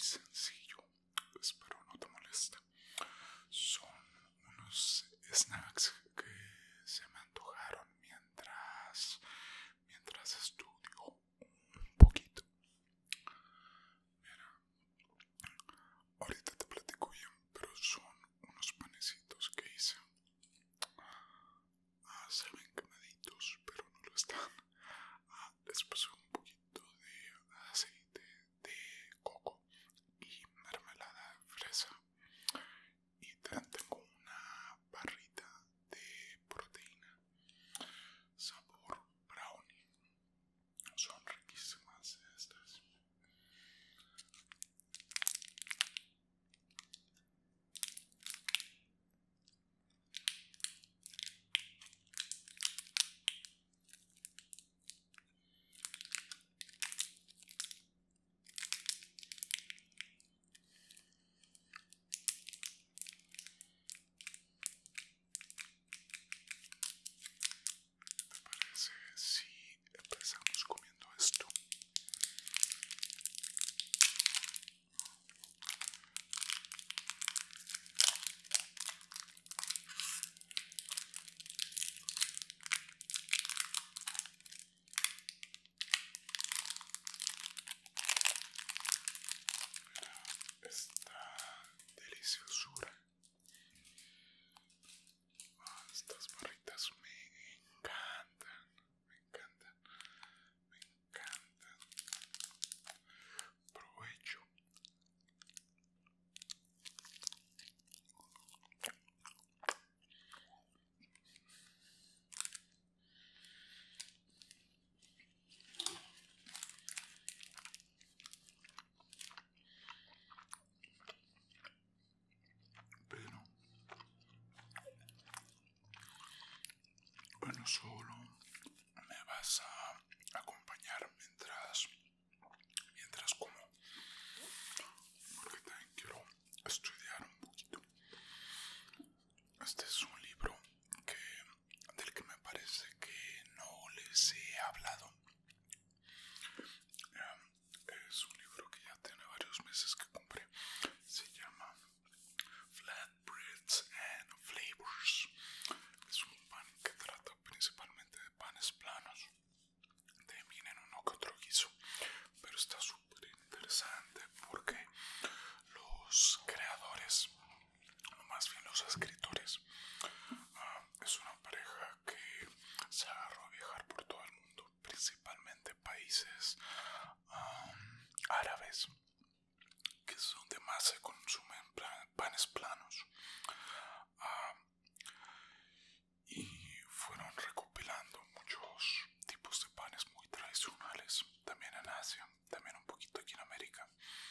sencillo. Espero no te moleste. Son unos snacks que se me antojaron mientras estudio un poquito. Mira, ahorita te platico bien, pero son unos panecitos que hice. Se ven quemaditos, pero no lo están. Les puse un poquito de aceite de coco y mermelada de fresa. Y también tengo una barrita de proteína sabor brownie. Son riquísimas estas. ¿Te parece si empezamos comiendo esto? Esta deliciosura. Estas barritas me encantan, me encantan, me encantan. Provecho. Pero bueno, solo me vas a acompañar mientras como, porque también quiero estudiar un poquito. Este es un libro del que me parece que no les he hablado. Es un libro que ya tiene varios meses que compré. Se llama Flatbreads and Flavors. Es un pan que trata principalmente de panes planos. También en uno que otro guiso. Pero está súper interesante porque los creadores, o más bien los escritores, es una pareja que se agarró a viajar por todo el mundo, principalmente países árabes, que es donde más se consumen panes planos. Y fueron recopilando muchos tipos de panes muy tradicionales, también en Asia, también un poquito aquí en América.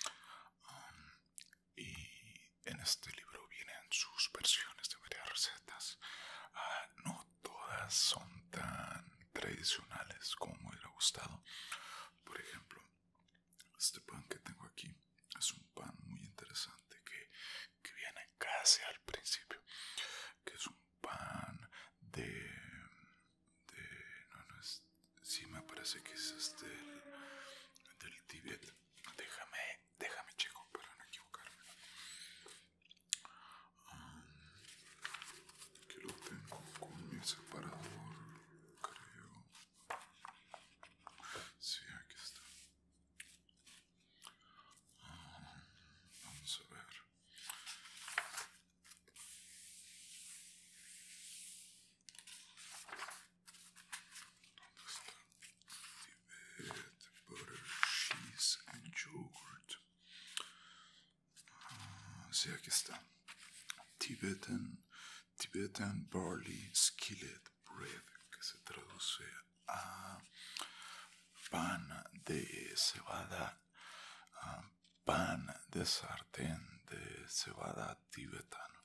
Y en este libro vienen sus versiones de varias recetas. No todas son tan tradicionales como me hubiera gustado. Por ejemplo, este pan que tengo aquí es un pan muy interesante que viene casi al principio, que es un pan no es, sí me parece que es del Tíbet. Déjame checo para no equivocarme. Aquí lo tengo con mi separador, creo. Sí, aquí está. Vamos a ver. ¿Dónde está? Tibet butter cheese and yogurt. Sí, aquí está. Tibetan barley skillet bread, que se traduce a pan de cebada, pan de sartén de cebada tibetano.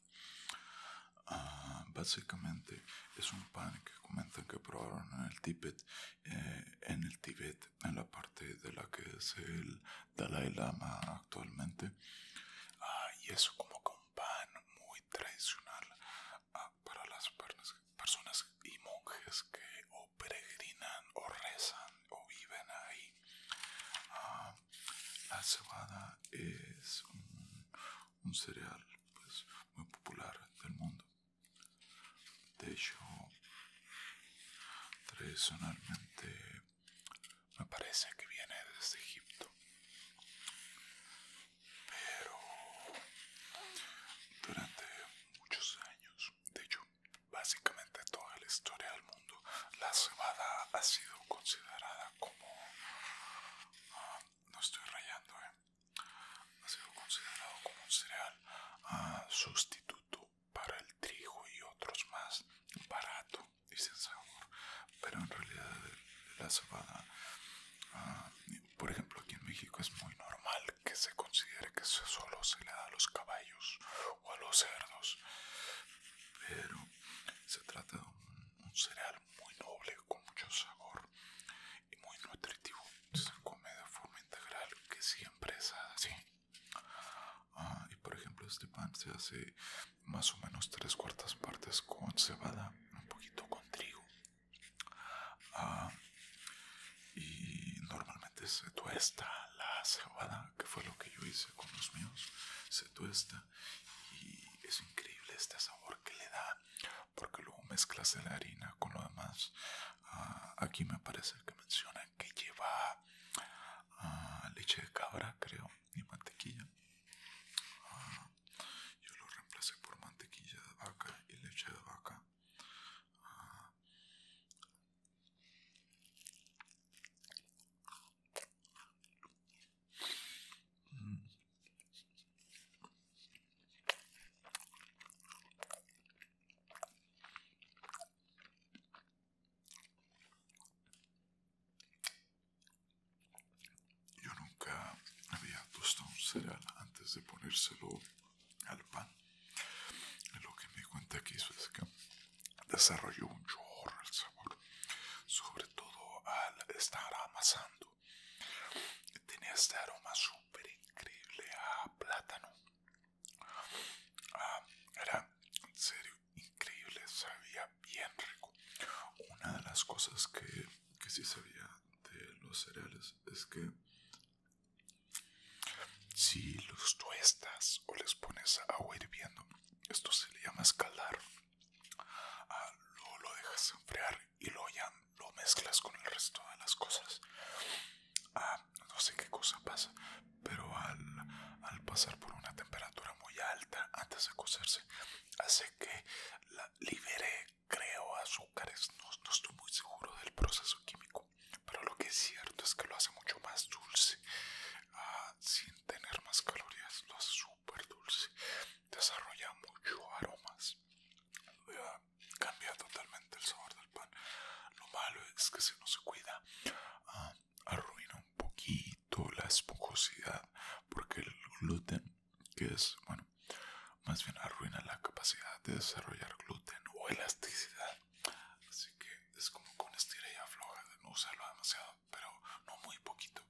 Básicamente es un pan que comentan que probaron en el Tíbet, en la parte de la que es el Dalai Lama actualmente. Y es como que un pan muy tradicional para las personas y monjes que o peregrinan o rezan o viven ahí. la cebada es un cereal pues muy popular del mundo. De hecho, tradicionalmente me parece que viene desde Egipto, pero durante muchos años, de hecho, básicamente toda la historia del mundo, la cebada ha sido considerada como, no estoy rayando, ha sido considerado como un cereal sustituto para el trigo y otros más, barato y sin sabor. Pero en realidad la cebada, por ejemplo, aquí en México es muy normal que se considere que eso solo se le da a los caballos o a los cerdos, pero se trata de un cereal muy noble, con mucho sabor y muy nutritivo. Se come de forma integral, que siempre es así. Y por ejemplo, este pan se hace más o menos 3/4 partes con cebada, un poquito con trigo. Y normalmente se tuesta la cebada, que fue lo que yo hice con los míos. Se tuesta y es increíble este sabor que le da, porque luego mezclas la harina con lo demás. Aquí me parece que mencionan que lleva leche de cabra, creo, y mantequilla. Yo lo reemplacé por mantequilla de vaca y leche de vaca. Yo nunca había tostado un cereal antes de ponérselo al pan. Y lo que me di cuenta que hizo es que desarrolló un chorro el sabor, sobre todo al estar amasando. Tenía este aroma súper increíble a plátano. Era en serio increíble, sabía bien rico. Una de las cosas que sí sabía de los cereales es que si los tuestas o les pones agua hirviendo, esto se le llama escaldar. Luego lo dejas enfriar y luego ya lo mezclas con el resto de las cosas. No sé qué cosa pasa, pero al pasar por una temperatura muy alta antes de cocerse, hace que libere, creo, azúcares. No estoy muy seguro del proceso químico, pero lo que es cierto es que lo hace mucho más dulce, sin tener más calorías. Lo hace súper dulce, desarrolla mucho aromas, cambia totalmente el sabor del pan. Lo malo es que si no se cuida, arruina un poquito la esponjosidad, porque el gluten, que es, bueno, más bien arruina la capacidad de desarrollar gluten o elasticidad. Así que es como con estira y afloja de no usarlo demasiado, pero no muy poquito.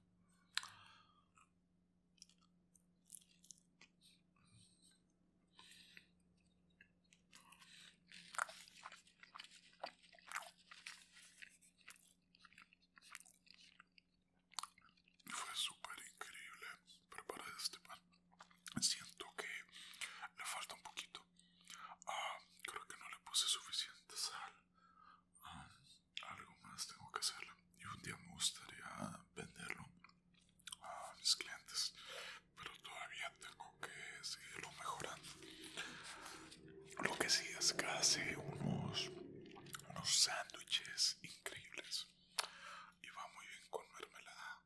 Fue súper increíble preparar este pan. Siento que le falta un poquito. Creo que no le puse suficiente sal. Algo más tengo que hacerlo. Y un día me gustaría venderlo a mis clientes, pero todavía tengo que seguirlo mejorando. Lo que sí es que hace unos sándwiches increíbles y va muy bien con mermelada.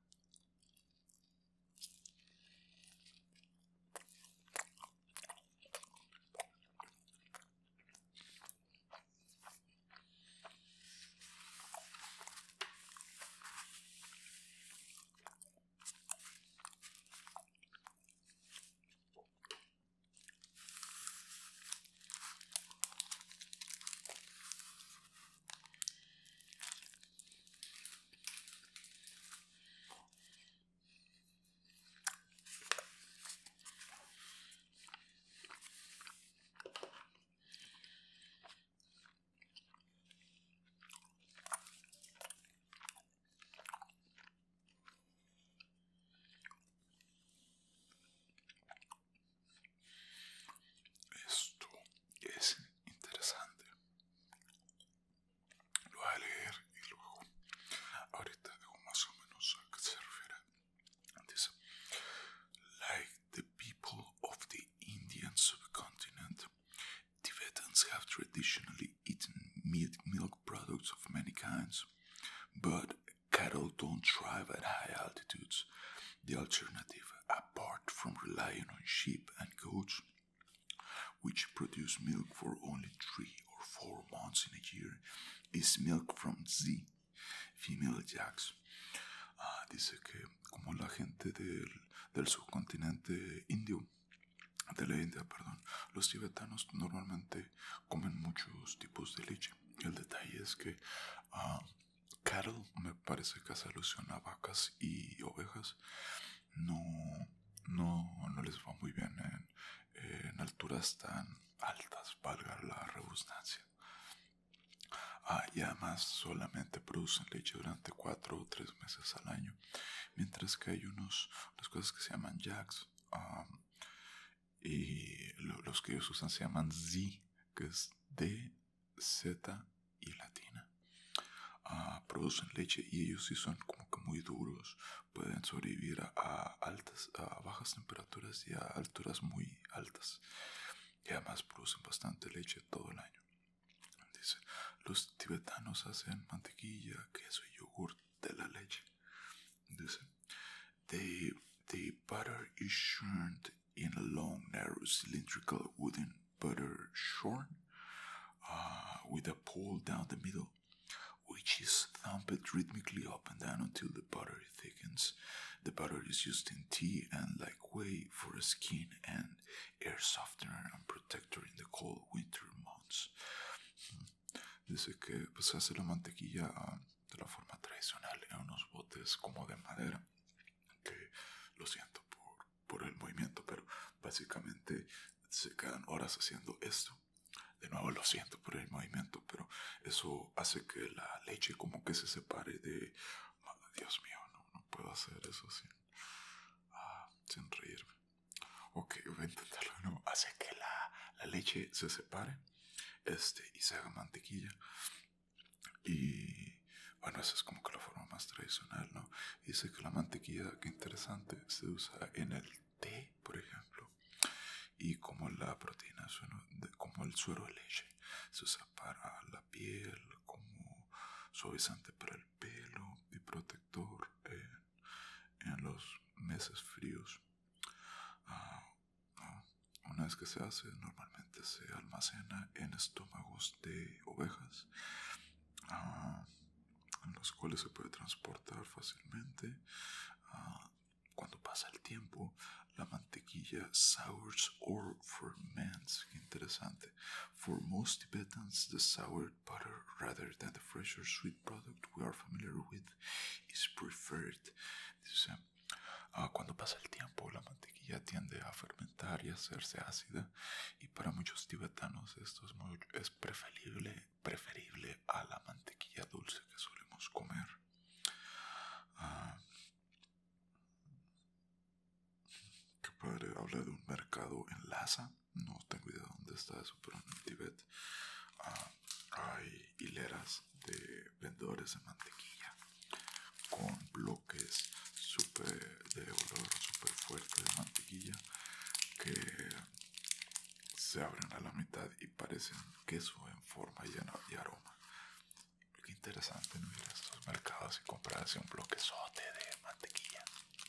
the alternative, apart from relying on sheep and goats, which produce milk for only 3 or 4 months in a year, is milk from Z, female yaks. Dice que como la gente del subcontinente indio, de la India, perdón, los tibetanos normalmente comen muchos tipos de leche. El detalle es que cattle, me parece que hace alusión a vacas y ovejas, no les va muy bien en alturas tan altas, valga la redundancia. Y además solamente producen leche durante 4 o 3 meses al año, mientras que hay unas cosas que se llaman yaks, y los que ellos usan se llaman Z, que es D, Z y latina. Producen leche y ellos sí son como que muy duros, pueden sobrevivir a bajas temperaturas y a alturas muy altas, y además producen bastante leche todo el año. Dice, los tibetanos hacen mantequilla, queso y yogur de la leche. Dice, the butter is churned in a long, narrow, cylindrical wooden butter churn with a pole down the middle, which is thumped rhythmically up and down until the butter thickens. The butter is used in tea and like whey for skin and air softener and protector in the cold winter months. Dice que pues, se hace la mantequilla de la forma tradicional en unos botes como de madera, que lo siento por el movimiento, pero básicamente se quedan horas haciendo esto. De nuevo lo siento por el movimiento, pero eso hace que la leche como que se separe de... Dios mío, no puedo hacer eso sin reírme. Ok, voy a intentarlo de nuevo. Hace que la leche se separe y se haga mantequilla. Y bueno, esa es como que la forma más tradicional, ¿no? Dice que la mantequilla, qué interesante, se usa en el té, por ejemplo. Y como la proteína, como el suero de leche, se usa para la piel, como suavizante para el pelo y protector en los meses fríos. Una vez que se hace, normalmente se almacena en estómagos de ovejas, en los cuales se puede transportar fácilmente. Cuando pasa el tiempo, la mantequilla sours or ferments. Qué interesante. For most Tibetans, the soured butter, rather than the fresher sweet product we are familiar with, is preferred. Dice, cuando pasa el tiempo, la mantequilla tiende a fermentar y a hacerse ácida, y para muchos tibetanos esto es preferible a la mantequilla dulce que solemos comer. Qué padre, habla de un mercado en Lhasa, no tengo idea dónde está eso, pero en el Tíbet hay hileras de vendedores de mantequilla con bloques de olor súper fuerte de mantequilla que se abren a la mitad y parecen queso en forma y aroma. Qué interesante, ¿no? Ir a estos mercados y comprar así un bloquezote de mantequilla.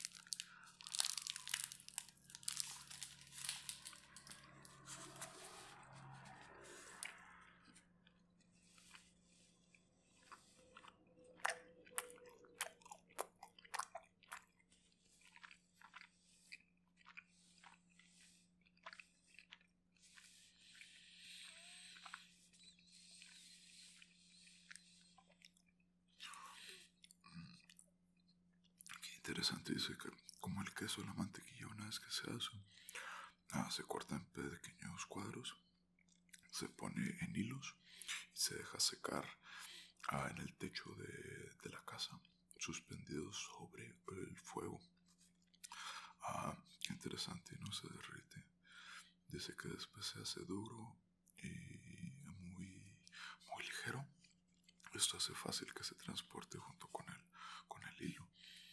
Interesante, dice que como el queso o la mantequilla, una vez que se hace, se corta en pequeños cuadros, se pone en hilos y se deja secar en el techo de la casa, suspendidos sobre el fuego. Interesante, no se derrite. Dice que después se hace duro y muy ligero. Esto hace fácil que se transporte junto con el hilo.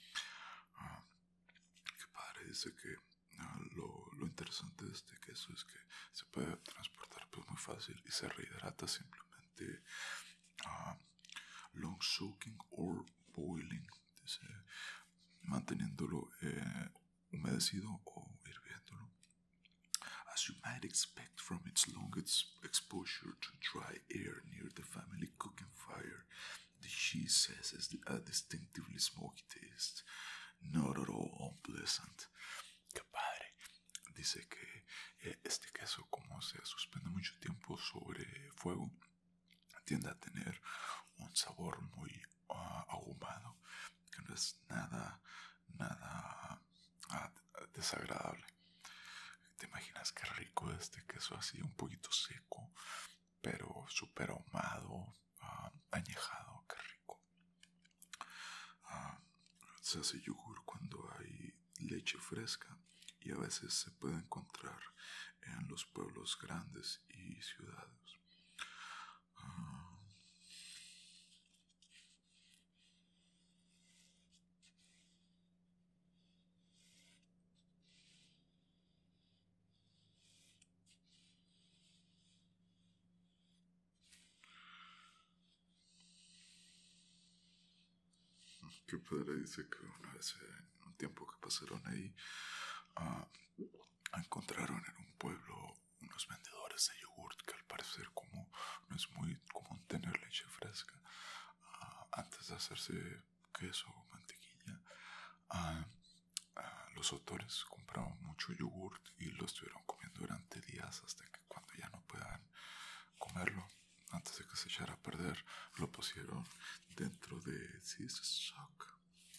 Qué padre, dice que lo interesante de este queso es que se puede transportar pues muy fácil y se rehidrata simplemente long soaking or boiling. Dice, manteniéndolo humedecido o hirviéndolo. As you might expect from its long exposure to dry air near the family cooking fire, the cheese has a distinctively smoky taste, not at all unpleasant. ¡Qué padre! Dice que este queso, como se suspende mucho tiempo sobre fuego, tiende a tener un sabor muy ahumado, que no es nada desagradable. ¿Te imaginas qué rico este queso así, un poquito seco, pero súper ahumado, añejado? Qué rico. Se hace yogur cuando hay leche fresca y a veces se puede encontrar en los pueblos grandes y ciudades. Qué padre. Dice que una vez en un tiempo que pasaron ahí, encontraron en un pueblo unos vendedores de yogurt que al parecer, como no es muy común tener leche fresca antes de hacerse queso o mantequilla, los autores compraron mucho yogurt y lo estuvieron comiendo durante días hasta que cuando ya no puedan comerlo, antes de que se echara a perder, lo pusieron dentro de shock.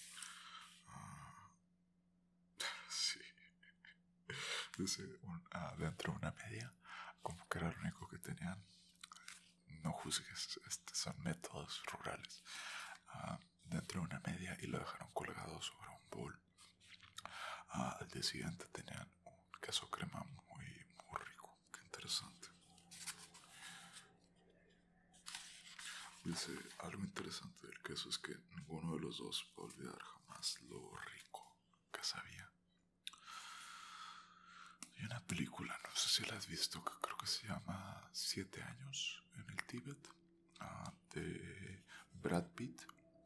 Sí. Dice dentro de una media, como que era lo único que tenían. No juzgues, son métodos rurales. Dentro de una media y lo dejaron colgado sobre un bol. Al día siguiente tenían un queso crema muy rico. Qué interesante. Dice, algo interesante del queso es que ninguno de los dos va a olvidar jamás lo rico que sabía. Hay una película, no sé si la has visto, que creo que se llama 7 años en el Tíbet, de Brad Pitt.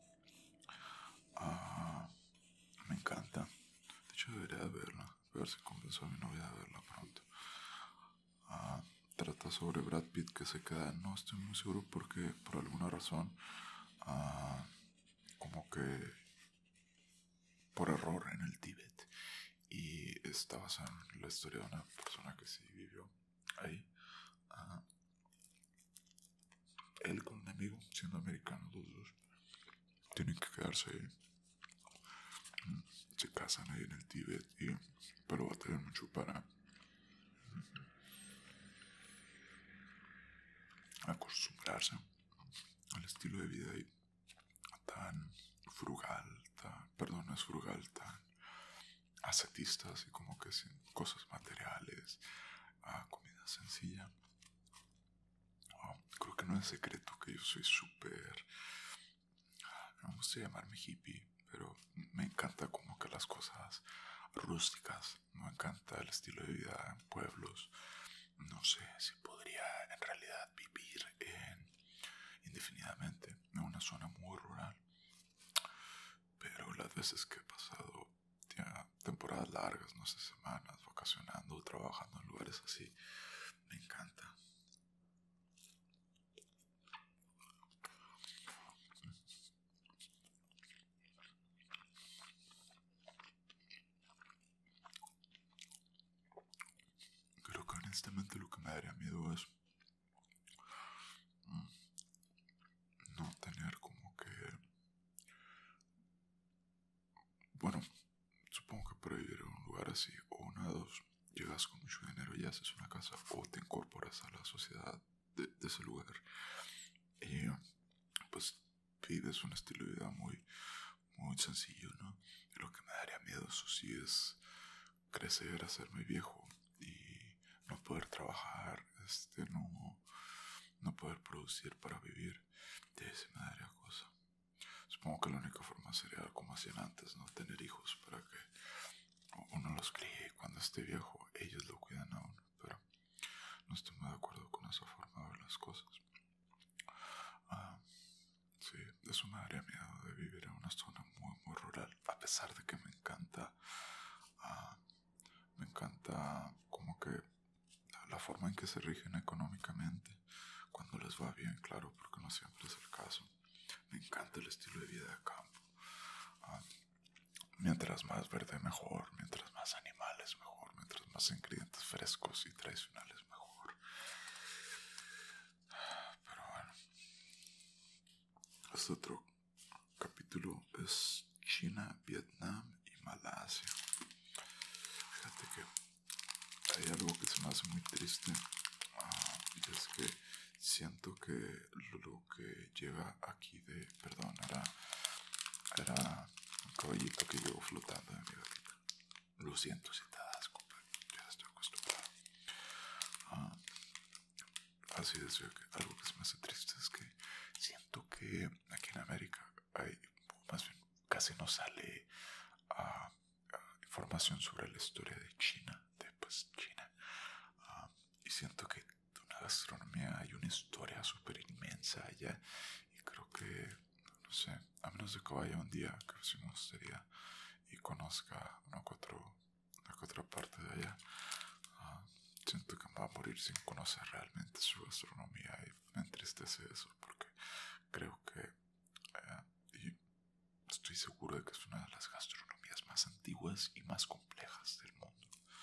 Me encanta. De hecho, debería verla. A ver si convenzo a mi novia de verla pronto. Trata sobre Brad Pitt que se queda, no estoy muy seguro porque por alguna razón, como que por error en el Tíbet, y está basada en la historia de una persona que sí vivió ahí. Él con un amigo, siendo americanos los dos, tienen que quedarse ahí. Se casan ahí en el Tíbet, pero batallan mucho para acostumbrarse al estilo de vida ahí tan frugal, no es frugal, tan ascetista, así como que sin cosas materiales, comida sencilla. Creo que no es secreto que yo soy súper, no me gusta llamarme hippie, pero me encanta como que las cosas rústicas, me encanta el estilo de vida en pueblos. No sé si podría en realidad vivir indefinidamente en una zona muy rural, pero las veces que he pasado ya temporadas largas, no sé, semanas, vacacionando, trabajando en lugares así, me encanta. Creo que honestamente lo que me daría miedo es no tener como que, bueno, supongo que para vivir en un lugar así, o una de dos, llegas con mucho dinero y haces una casa, o te incorporas a la sociedad de ese lugar y pues vives un estilo de vida muy sencillo, ¿no? Y lo que me daría miedo, eso sí, es crecer, hacerme viejo y no poder trabajar, no poder producir para vivir. De eso me daría cosa. Supongo que la única forma sería como hacían antes, ¿no? Tener hijos para que uno los críe y cuando esté viejo ellos lo cuidan a uno, pero no estoy muy de acuerdo con esa forma de ver las cosas. Sí, eso me daría miedo, de vivir en una zona muy rural, a pesar de que me encanta como que la forma en que se rigen económicamente, cuando les va bien, claro, porque no siempre es el caso. Me encanta el estilo de vida de campo. Mientras más verde mejor, mientras más animales mejor, mientras más ingredientes frescos y tradicionales mejor. Pero bueno, este otro capítulo es China, Vietnam y Malasia. Fíjate que hay algo que se me hace muy triste, y es que siento que lo que llega aquí perdón, era un caballito que llegó flotando de mi gatita. Lo siento si te das, compadre, ya estoy acostumbrado. Así es, algo que se me hace triste es que siento que aquí en América más bien, casi no sale información sobre la historia de China, pues China. Y siento que una gastronomía hay una historia súper inmensa allá, y creo que, no sé, a menos de que vaya un día, que sí me gustaría y conozca una que otra parte de allá. Siento que me va a morir sin conocer realmente su gastronomía, y me entristece eso porque creo que y estoy seguro de que es una de las gastronomías más antiguas y más complejas del mundo.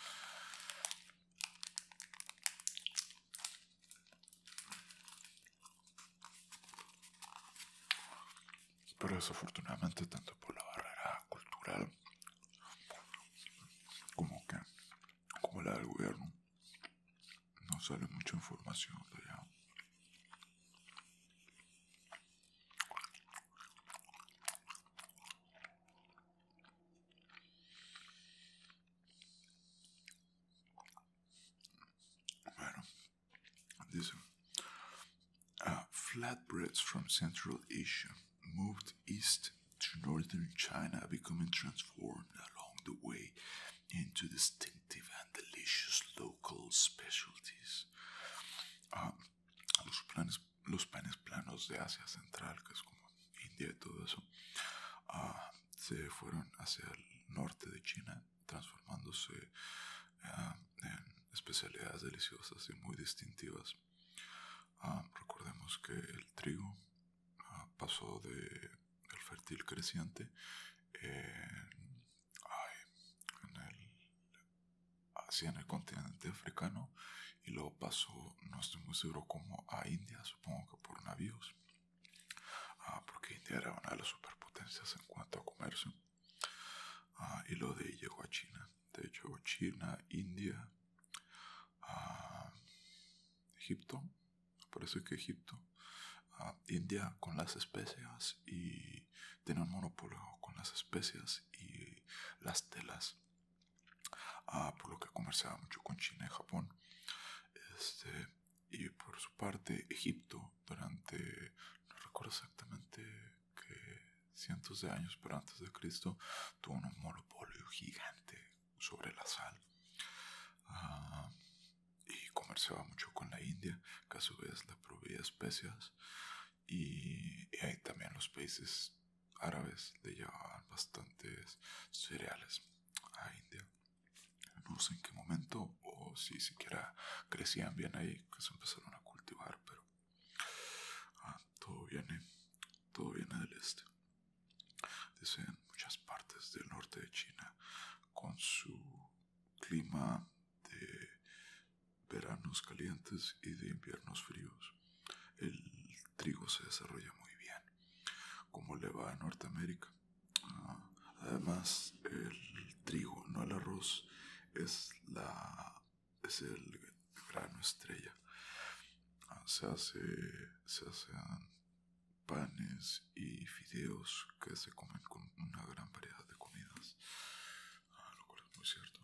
Pero desafortunadamente, tanto por la barrera cultural como la del gobierno, no sale mucha información de allá. Bueno, dice, flatbreads from Central Asia moved east to northern China, becoming transformed along the way into distinctive and delicious local specialties. Los panes planos de Asia Central, que es como India y todo eso, se fueron hacia el norte de China, transformándose en especialidades deliciosas y muy distintivas. Recordemos que el trigo pasó del fértil creciente en el continente africano, y luego pasó, no estoy muy seguro, como a India, supongo que por navíos, porque India era una de las superpotencias en cuanto a comercio, y luego de ahí llegó a China. De hecho, China, India, Egipto, me parece que Egipto, India con las especias, y tiene un monopolio con las especias y las telas, por lo que comerciaba mucho con China y Japón. Y por su parte, Egipto, durante, no recuerdo exactamente qué cientos de años, pero antes de Cristo, tuvo un monopolio gigante sobre la sal. Y comerciaba mucho con la India, que a su vez le proveía especias, y ahí también los países árabes le llevaban bastantes cereales a India. No sé en qué momento, o si siquiera crecían bien ahí, que se empezaron a cultivar, pero todo viene del este. Dice, en muchas partes del norte de China, con su clima de veranos calientes y de inviernos fríos, el trigo se desarrolla muy bien, como le va a Norteamérica. Además, el trigo, no el arroz, es el grano estrella. Se hacen panes y fideos que se comen con una gran variedad de comidas, lo cual es muy cierto.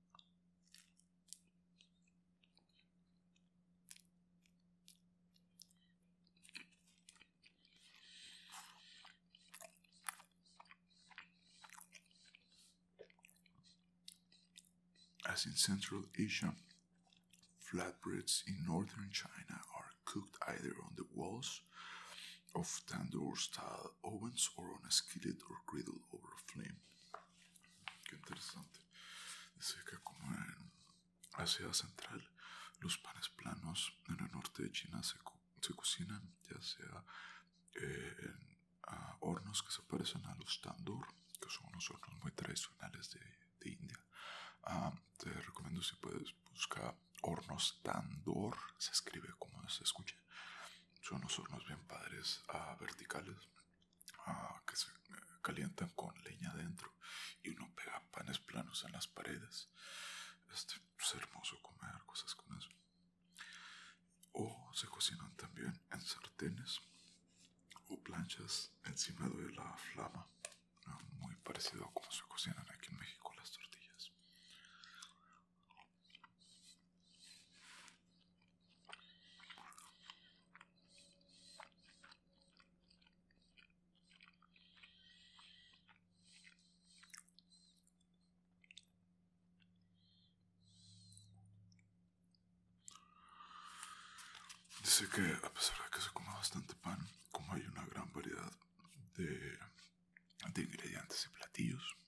As in Central Asia, flatbreads in northern China are cooked either on the walls of tandoor-style ovens or on a skillet or griddle over a flame. qué interesante. Dice que como en Asia Central, los panes planos en el norte de China se cocinan ya sea en hornos que se parecen a los tandoor, que son unos hornos muy tradicionales de India. Te recomiendo si puedes buscar hornos tandoor, se escribe como se escucha. Son unos hornos bien padres, verticales, que se calientan con leña adentro y uno pega panes planos en las paredes. Es hermoso comer cosas con eso. O se cocinan también en sartenes o planchas encima de la flama, muy parecido a como se cocinan aquí en México las tortillas. Dice que a pesar de que se come bastante pan, como hay una gran variedad de, de ingredientes y platillos,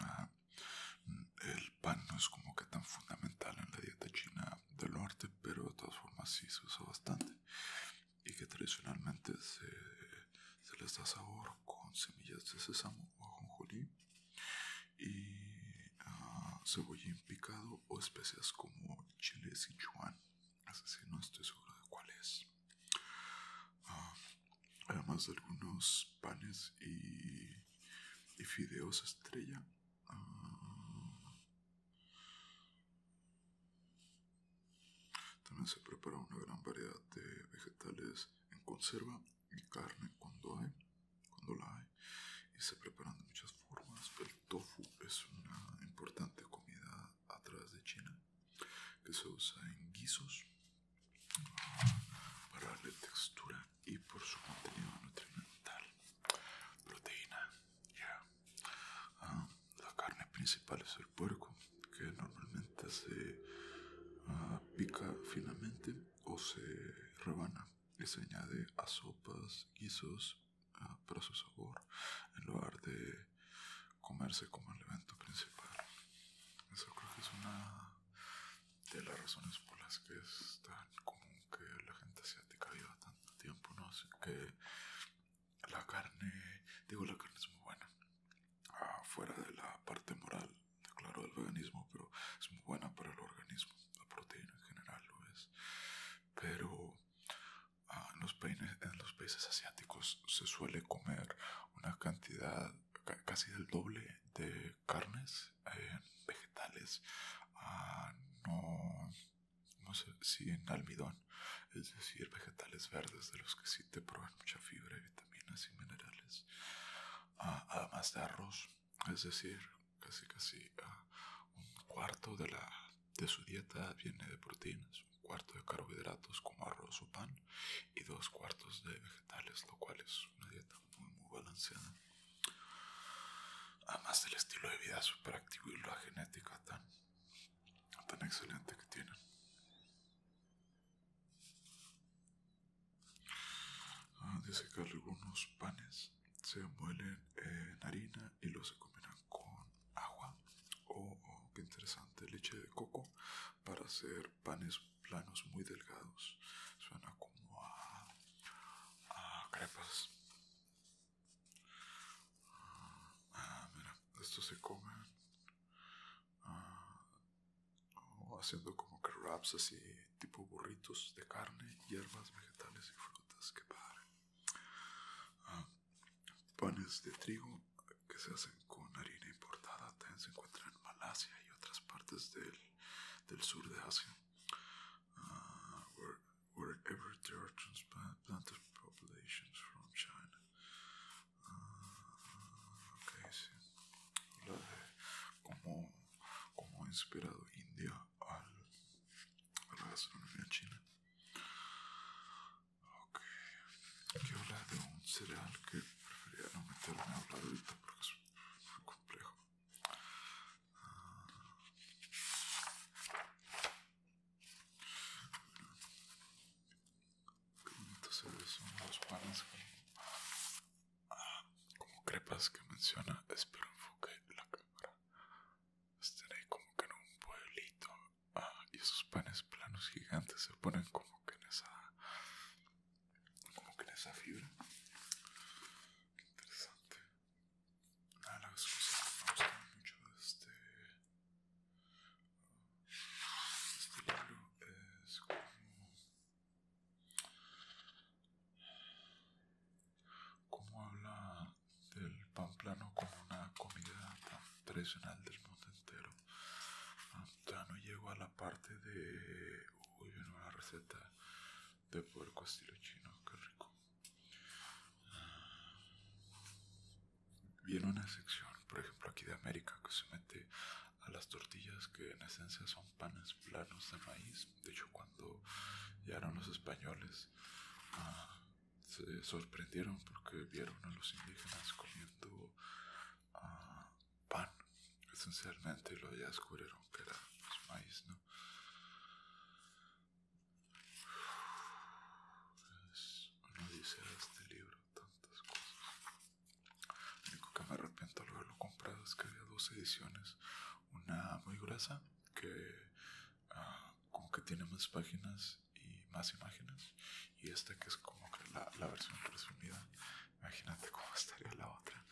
el pan no es como que tan fundamental en la dieta china del norte, pero de todas formas sí se usa bastante y que tradicionalmente se les da sabor con semillas de sésamo o ajonjolí y cebollín picado o especias como chile sichuan. Es decir, no estoy seguro de cuál es. Además de algunos panes y fideos estrella. También se prepara una gran variedad de vegetales en conserva y carne cuando la hay. Y se preparan de muchas formas. El tofu es una importante comida a través de China que se usa en guisos para darle textura y por su contenido nutrimental. Proteína, la carne principal es el puerco, que normalmente se pica finamente o se rebana y se añade a sopas, guisos, para su sabor, en lugar de comerse como elemento principal. Eso creo que es una de las razones por las que es tan común que la gente asiática viva tanto tiempo, ¿no? Así que la carne es muy buena, fuera de la parte moral, claro, del veganismo, pero es muy buena para el organismo. La proteína en general lo es. Pero en los países asiáticos se suele comer una cantidad casi del doble de carnes, vegetales, no sé si en almidón, es decir, vegetales verdes de los que sí te proveen mucha fibra y vitaminas y minerales, además de arroz, es decir, casi un cuarto de su dieta viene de proteínas, un cuarto de carbohidratos como arroz o pan y 2 cuartos de vegetales, lo cual es una dieta muy balanceada. Además del estilo de vida súper activo y la genética tan excelente que tienen. Dice que algunos panes se muelen en harina y los se combinan con agua o qué interesante, leche de coco para hacer panes planos muy delgados. Suena como a crepas. Mira, estos se comen haciendo como que wraps así, tipo burritos de carne, hierbas, vegetales y frutas. Qué padre. Panes de trigo que se hacen con harina importada también se encuentran en Malasia y otras partes del sur de Asia. Wherever there are transplanted populations from China. Ok, sí. Habla de cómo ha inspirado India a la gastronomía china. Ok. Aquí habla de un cereal que preferiría no meterme a hablar ahorita porque es muy complejo. Qué bonito se ve, son los panes como crepas que menciona. Espero enfoque la cámara. esos panes planos gigantes se ponen como que en esa fibra. Qué interesante. Una de las cosas que me gustan mucho de este libro es cómo habla del pan plano como una comida tan tradicional del mundo entero. Ya no llego a la parte de una receta de puerco estilo chino, qué rico. Viene una sección, por ejemplo, aquí de América, que se mete a las tortillas, que en esencia son panes planos de maíz. De hecho, cuando llegaron los españoles, se sorprendieron porque vieron a los indígenas comiendo pan, esencialmente, y luego ya descubrieron que era pues, maíz, ¿no? Uno dice de este libro tantas cosas. Lo único que me arrepiento al haberlo comprado es que había dos ediciones. Una muy gruesa que como que tiene más páginas y más imágenes, y esta que es como que la versión resumida. Imagínate cómo estaría la otra.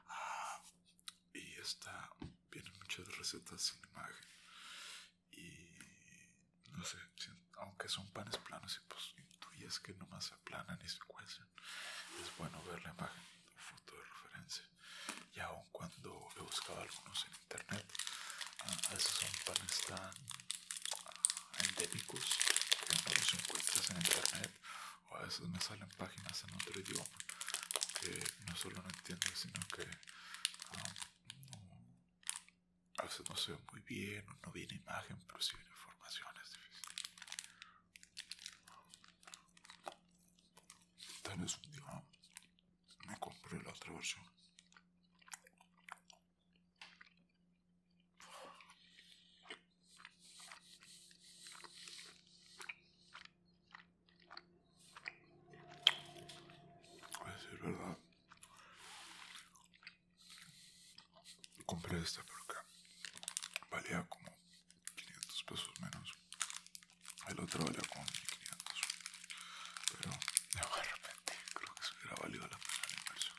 Y esta viene muchas recetas sin imagen, y no sé, aunque son panes planos y pues intuyes que nomás se aplanan y se cuecen, es bueno ver la imagen o foto de referencia. Y aun cuando he buscado algunos en internet, a veces son panes tan endémicos que no los encuentras en internet, o a veces me salen páginas en otro idioma que no solo no entiendo, sino que a veces no se ve muy bien, no viene imagen, pero sí viene información, es difícil. Tal vez un día me compré la otra versión. A decir verdad, compré esta porque valía como 500 pesos menos. El otro valía como 1500. Pero ya me arrepentí. Creo que se hubiera valido la pena la inversión.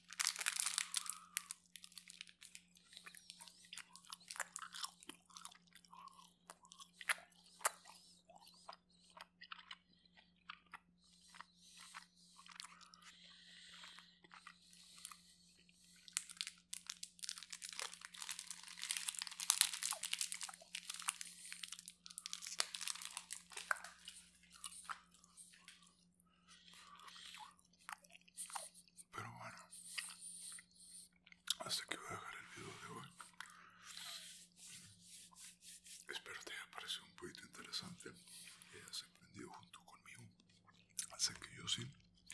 Pero bueno, hasta aquí voy a dejar el video de hoy. Espero te haya parecido un poquito interesante y hayas aprendido junto conmigo. Así que yo sí.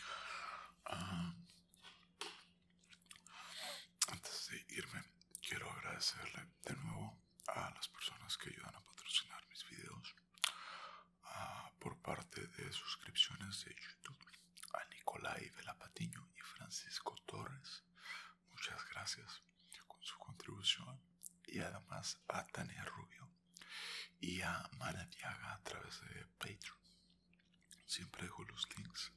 Antes de irme, quiero agradecerle de nuevo a las personas que ayudan a patrocinar mis videos por parte de suscripciones de YouTube. A Nicolai Velapatiño y Francisco Torres, muchas gracias con su contribución, y además a Tania Rubio y a Maradiaga a través de Patreon. Siempre dejo los links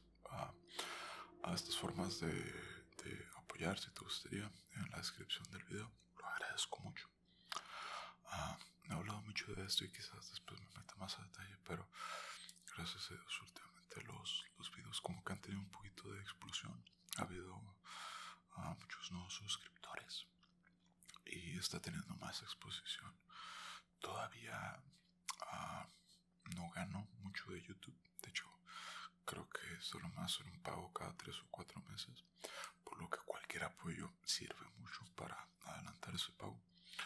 a estas formas de apoyar si te gustaría en la descripción del video. Lo agradezco mucho. No he hablado mucho de esto y quizás después me meta más a detalle, pero gracias a Dios últimamente los videos como que han tenido un poquito de explosión. Ha habido muchos nuevos suscriptores y está teniendo más exposición. Todavía no gano mucho de YouTube. De hecho, creo que solo me hacer un pago cada 3 o 4 meses, por lo que cualquier apoyo sirve mucho para adelantar ese pago.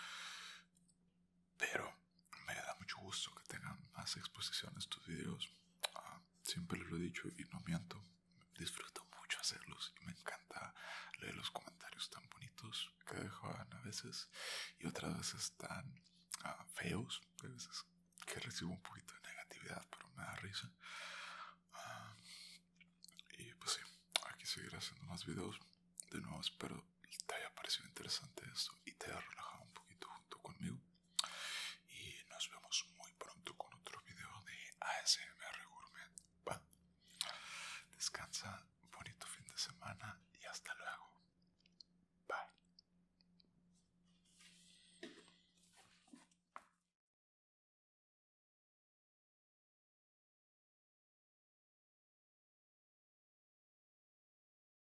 Pero me da mucho gusto que tengan más exposición estos videos. Siempre les lo he dicho y no miento, disfruto mucho hacerlos y me encanta leer los comentarios tan bonitos que dejan a veces, y otras veces tan feos, a veces que recibo un poquito de negatividad, pero me da risa. Y pues sí, aquí seguiré haciendo más videos. De nuevo espero te haya parecido interesante esto y te haya relajado